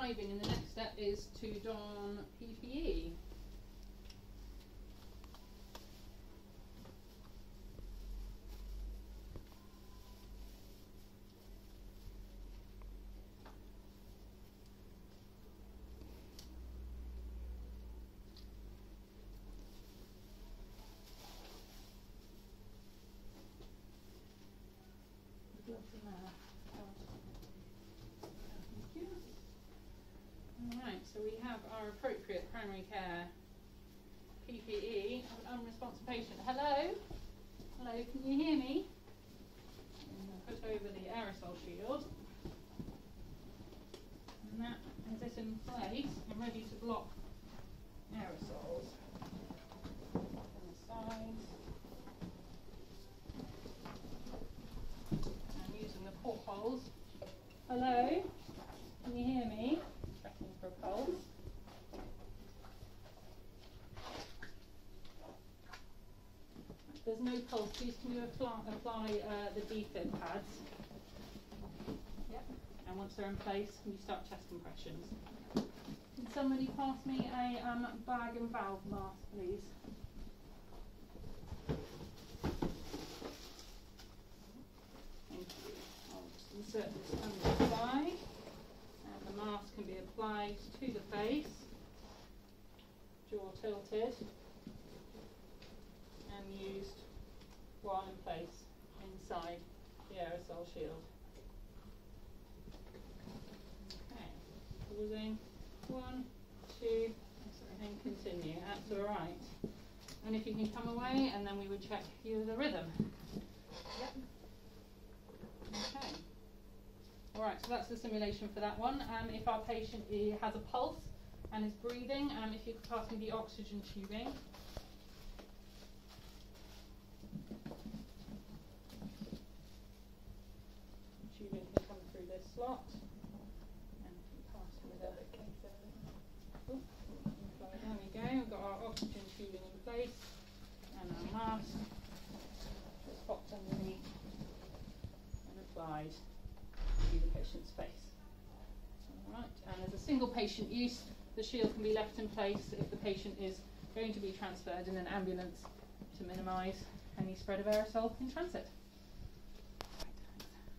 arriving, and the next step is to don PPE. Alright, so we have our appropriate primary care PPE, unresponsive patient. Hello? Hello, can you hear me? I'm going to put over the aerosol shield. And that is it in place and ready to block aerosols. On the sides. I'm using the portholes. Hello? Can you hear me? Checking for a pulse. There's no pulse. Please can you apply the defib pads? Yep. And once they're in place, can you start chest compressions? Can somebody pass me a bag and valve mask, please? Thank you. I'll just insert this under the side. And the mask can be applied to the face, jaw tilted, and used while in place inside the aerosol shield. Okay, pausing, 1, 2, and continue. That's all right. And if you can come away, and then we would check you the rhythm. Yep. Okay. All right, so that's the simulation for that one. If our patient has a pulse and is breathing, if you could pass me the oxygen tubing. Tubing can come through this slot. And if you pass me the... Oh, there we go. We've got our oxygen tubing in place. And our mask just popped underneath and applied to the patient's face. Alright, and as a single patient use, the shield can be left in place if the patient is going to be transferred in an ambulance to minimise any spread of aerosol in transit.